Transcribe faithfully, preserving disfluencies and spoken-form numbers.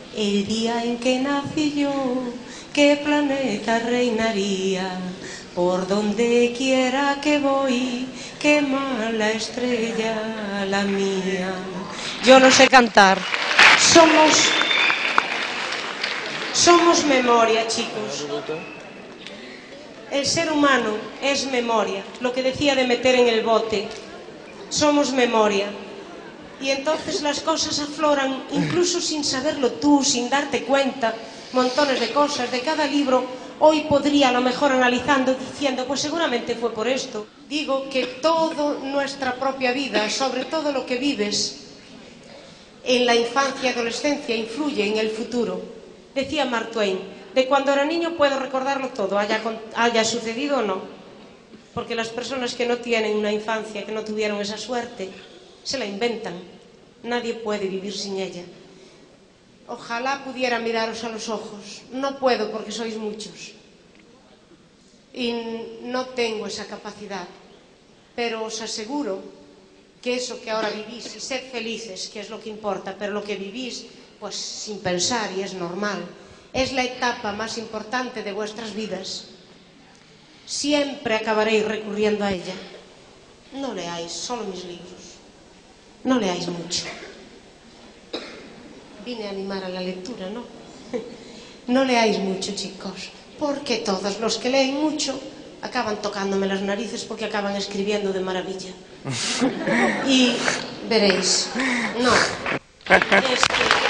el día en que nací yo, qué planeta reinaría, por donde quiera que voy, qué mala estrella la mía. Yo no sé cantar. Somos, somos memoria, chicos. El ser humano es memoria, lo que decía de meter en el bote. Somos memoria. Y entonces las cosas afloran, incluso sin saberlo tú, sin darte cuenta, montones de cosas. De cada libro, hoy podría a lo mejor analizando, diciendo, pues seguramente fue por esto. Digo que toda nuestra propia vida, sobre todo lo que vives en la infancia y adolescencia, influye en el futuro. Decía Mark Twain, de cuando era niño puedo recordarlo todo, haya, haya sucedido o no. Porque las personas que no tienen una infancia, que no tuvieron esa suerte, se la inventan. Nadie puede vivir sin ella. Ojalá pudiera miraros a los ojos. No puedo porque sois muchos. Y no tengo esa capacidad. Pero os aseguro que eso que ahora vivís, y sed felices, que es lo que importa, pero lo que vivís, pues sin pensar, y es normal, es la etapa más importante de vuestras vidas. Siempre acabaréis recurriendo a ella. No leáis solo mis libros. No leáis mucho. Vine a animar a la lectura, ¿no? No leáis mucho, chicos, porque todos los que leen mucho acaban tocándome las narices porque acaban escribiendo de maravilla. Y veréis, no. Es que